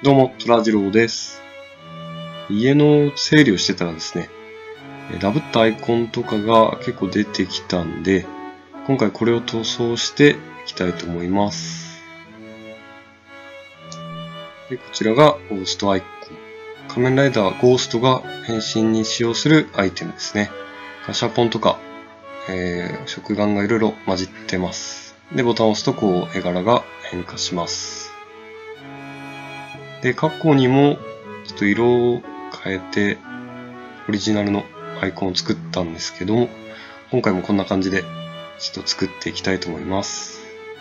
どうも、トラジローです。家の整理をしてたらですね、ダブったアイコンとかが結構出てきたんで、今回これを塗装していきたいと思います。で、こちらがゴーストアイコン。仮面ライダーゴーストが変身に使用するアイテムですね。ガシャポンとか、食玩がいろいろ混じってます。で、ボタンを押すとこう絵柄が変化します。で、過去にもちょっと色を変えてオリジナルのアイコンを作ったんですけども、今回もこんな感じでちょっと作っていきたいと思います。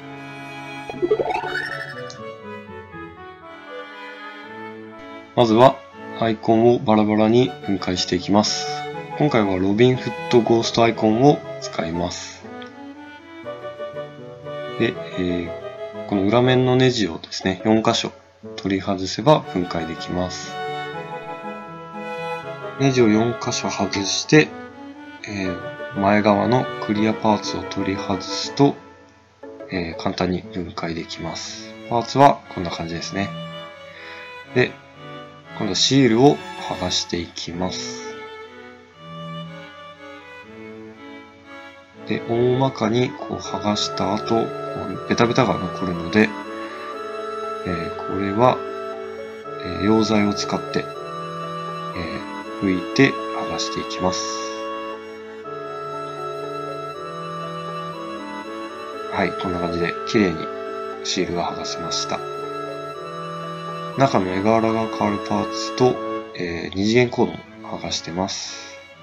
まずはアイコンをバラバラに分解していきます。今回はロビンフットゴーストアイコンを使います。で、この裏面のネジをですね、4箇所取り外せば分解できます。ネジを4箇所外して、前側のクリアパーツを取り外すと、簡単に分解できます。パーツはこんな感じですね。で、今度はシールを剥がしていきます。で、大まかにこう剥がした後、ベタベタが残るので、これは、溶剤を使って、拭いて剥がしていきます。はい、こんな感じで綺麗にシールが剥がせました。中の絵柄が変わるパーツと、二次元コードも剥がしてます。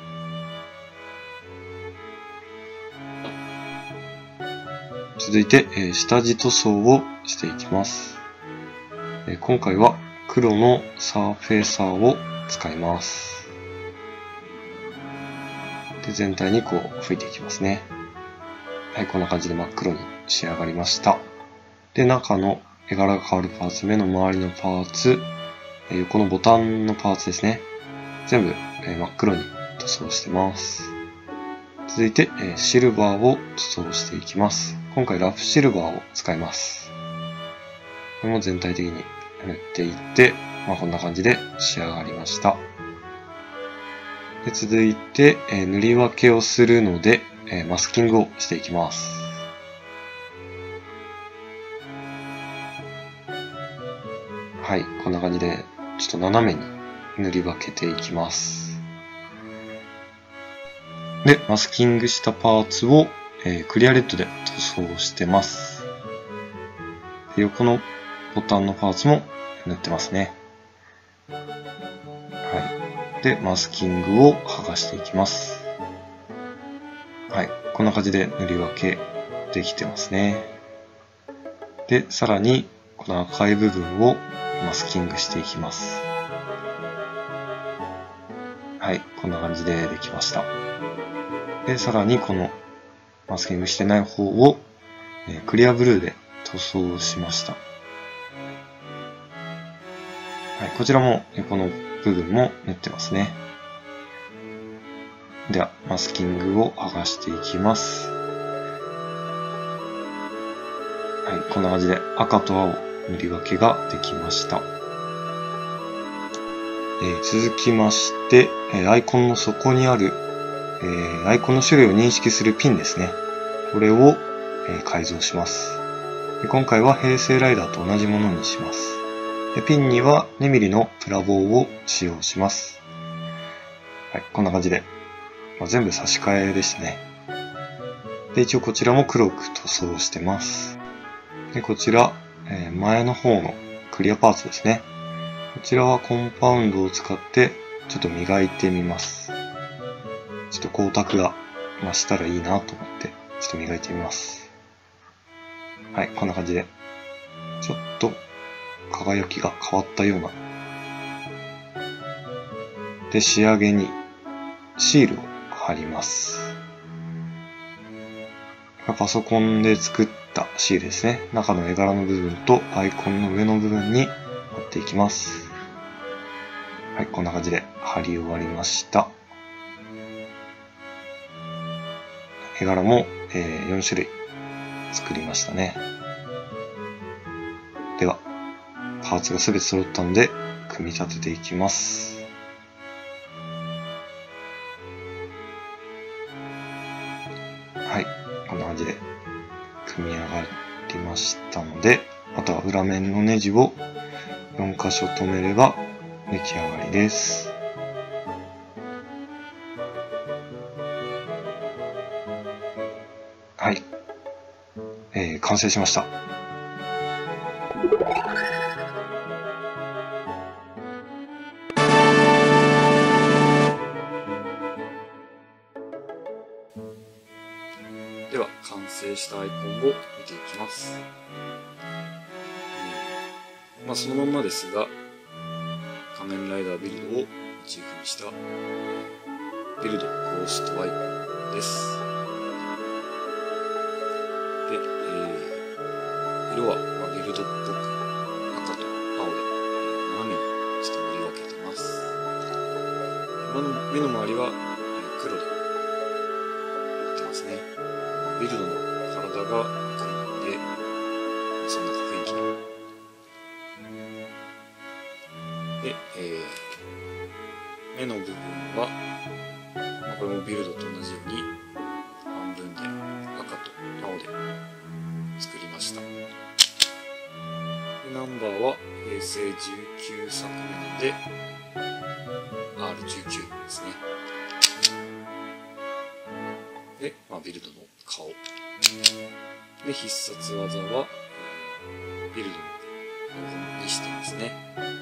続いて、下地塗装をしていきます。今回は黒のサーフェーサーを使います。で、全体にこう拭いていきますね。はい、こんな感じで真っ黒に仕上がりました。で、中の絵柄が変わるパーツ、目の周りのパーツ、横のボタンのパーツですね。全部、真っ黒に塗装してます。続いて、シルバーを塗装していきます。今回ラフシルバーを使います。これも全体的に塗っていって、こんな感じで仕上がりました。で、続いて、塗り分けをするので、マスキングをしていきます。はい、こんな感じでちょっと斜めに塗り分けていきます。で、マスキングしたパーツを、クリアレッドで塗装してます。で、横のボタンのパーツも塗ってますね。はい。で、マスキングを剥がしていきます。はい。こんな感じで塗り分けできてますね。で、さらに、この赤い部分をマスキングしていきます。はい。こんな感じでできました。で、さらにこのマスキングしてない方をクリアブルーで塗装しました。はい。こちらもこの部分も塗ってますね。では、マスキングを剥がしていきます。はい。こんな感じで赤と青塗り分けができました。続きまして、アイコンの底にある、アイコンの種類を認識するピンですね。これを、改造します。今回は平成ライダーと同じものにします。ピンには2ミリのプラ棒を使用します。はい、こんな感じで、全部差し替えでしたね。で、一応こちらも黒く塗装してます。で、こちら、前の方のクリアパーツですね。こちらはコンパウンドを使ってちょっと磨いてみます。ちょっと光沢が増したらいいなと思ってちょっと磨いてみます。はい、こんな感じでちょっと輝きが変わったような。で、仕上げにシールを貼ります。パソコンで作ったシールですね。中の絵柄の部分とアイコンの上の部分に貼っていきます。はい、こんな感じで貼り終わりました。絵柄も、4種類作りましたね。では、 パーツが全て揃ったので、組み立てていきます。はい。こんな感じで組み上がりましたので、あとは裏面のネジを4箇所留めれば出来上がりです。はい。完成しました。 では、完成したアイコンを見ていきます。そのまんまですが、仮面ライダービルドをモチーフにしたビルドゴーストアイコンです。で、色はビルドっぽく赤と青で斜めにして塗り分けてます。目の周りは黒で塗ってますね。ビルドの体が赤なので、そんな雰囲気で、目の部分は、これもビルドと同じように半分で赤と青で作りました。でナンバーは平成19作目なので R19 ですね。で、ビルドの顔で、必殺技はビルドのロゴにしてますね。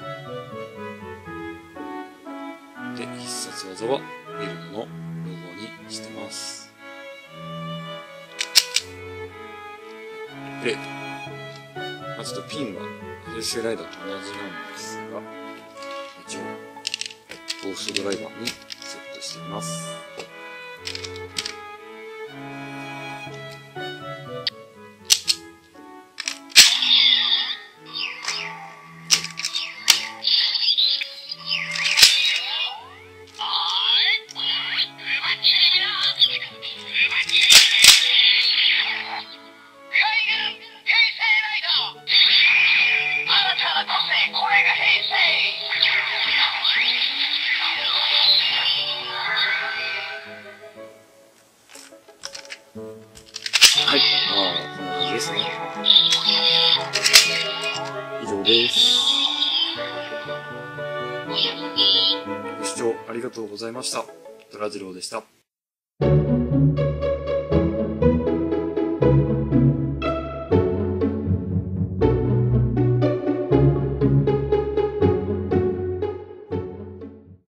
で、必殺技はビルドのロゴにしてます。で、ちょっとピンは平成ライダーと同じなんですが、一応ゴーストドライバーにセットしています。はい、こんな感じですね。以上です。ご視聴ありがとうございました。ドラジローでした。